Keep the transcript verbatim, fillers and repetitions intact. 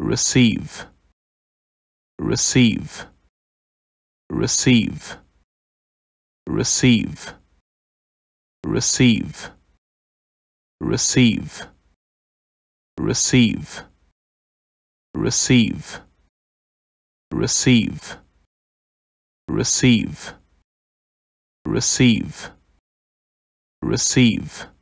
receive, receive, receive, receive, receive, receive, receive, receive, receive, receive, receive, receive,